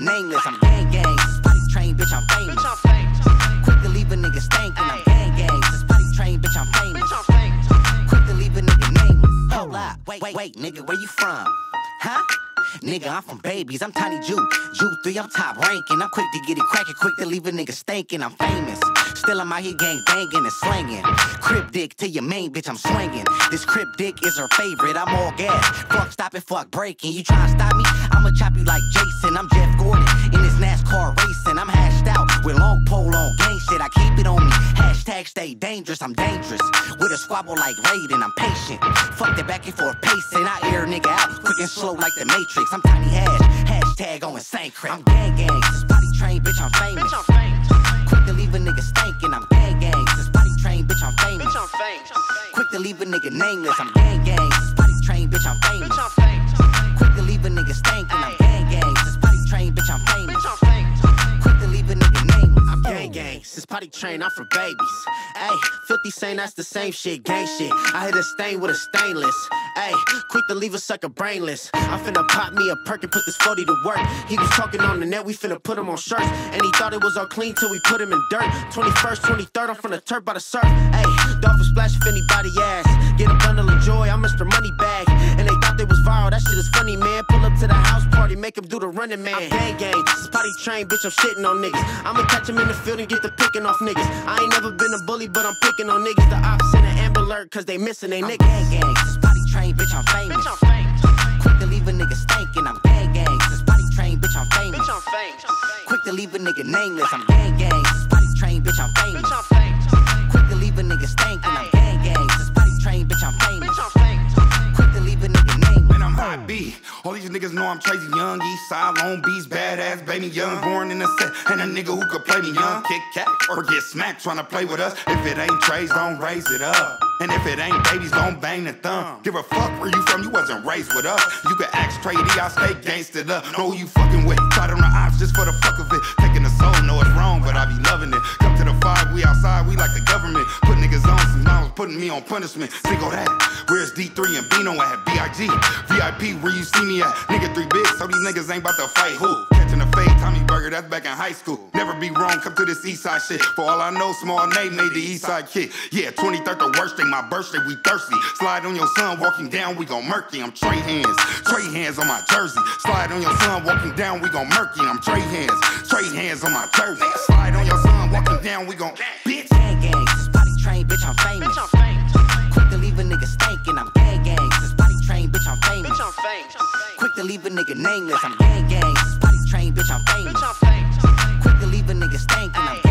nameless. I'm gang gang. Spotty train, bitch, I'm famous. Quick to leave a nigga stankin'. I'm gang gang. Spotty train, bitch, I'm famous. Quick to leave a nigga nameless. Hold up, wait, nigga, where you from? Huh? Nigga, I'm from Babies, I'm Tiny Jew. Jew 3, I'm top ranking. I'm quick to get it crackin', quick to leave a nigga stankin'. I'm famous. Still I'm out here gang bangin' and slangin'. Crib dick to your main bitch, I'm swingin'. This crib dick is her favorite, I'm all gas. Fuck stoppin', fuck breaking. You tryna stop me? I'ma chop you like Jason. I'm Jeff Gordon in this NASCAR racing. I'm hashed out with long pole on gang shit. I keep it on me. Hashtag stay dangerous, I'm dangerous. With a squabble like Raiden, I'm patient. Fuck the back and forth pacing. I air a nigga out quick and slow like the Matrix. I'm Tiny Hash, hashtag on insane crap. I'm gang gang, Spotty train, bitch, I'm famous. Quick to leave a nigga stankin'. I'm gang gang, Spotty train, bitch, I'm famous. Quick to leave a nigga nameless. I'm gang gang, Spotty train, bitch, I'm famous. Quick to leave a nigga stankin'. I'm gang gang, Spotty train, bitch, I'm famous. Quick to leave a nigga nameless. I'm gang gang, since Potty Train, I'm from Babies. Ayy, 50 saying that's the same shit, gang shit. I hit a stain with a stainless. Ayy, quick to leave a sucker brainless. I finna pop me a perk and put this 40 to work. He was talking on the net, we finna put him on shirts. And he thought it was all clean till we put him in dirt. 21st, 23rd, I'm from the turf by the surf. Ayy, dolphin splash if anybody asks. Get a bundle of joy, I'm Mr. Moneybag. And they thought they was viral, that shit is funny, man. Pull up to the house party, make him do the running man. I'm gang gang, this is Potty Train, bitch, I'm shitting on niggas. I'ma catch him in the field and get the picking off niggas. I ain't never been a bully, but I'm picking on niggas. The ops in an Amber Alert, cause they missing they niggas. I'm gang gang, Spotty train, bitch, I'm famous. Quick to leave a nigga stankin'. I'm gang gang, Spotty train, bitch, I'm famous. Quick to leave a nigga nameless. I'm gang gang, Spotty train, bitch, I'm famous. Quick to leave a nigga stankin'. I'm gang gang, Spotty train, bitch, I'm famous. Quick to leave a nigga nameless. And I'm hot B. All these niggas know I'm Tracy Young, East Side, Long Beach, badass, baby young, born in the set, and a nigga who could play me young, kick cat, or get smacked tryna play with us. If it ain't Trays, don't raise it up. And if it ain't Babies, don't bang the thumb. Give a fuck where you from, you wasn't raised with us. You could ask Trady, I stay gangsta up. Know who you fucking with, tried on the ops just for the fuck of it. Taking the soul, know it's wrong, but I be loving it. Come to the 5, we outside, we like the government. Put niggas on some mountains, putting me on punishment. Single that, where's D3 and Bino at? B.I.G. VIP, where you see me at? Nigga 3 big, so these niggas ain't about to fight who? Catching a fade, Tommy Burger, that's back in high school. Never be wrong, come to this east side shit. For all I know, Small Nate made the east side kick. Yeah, 23rd the worst thing, my birthday, we thirsty. Slide on your son, walking down, we gon' murky. I'm Trey hands on my jersey. Slide on your son, walking down, we gon' murky. I'm Trey hands on my jersey. Slide on your son, walking down, we gon' bitch. Gang gang, Spotty train, bitch, I'm famous. Quick to leave a nigga stankin'. I'm gang gang, Spotty train, bitch, I'm famous. Quick to leave a nigga nameless. I'm gang gang, Spotty train, bitch, I'm famous. Quick to leave a nigga stankin'. I'm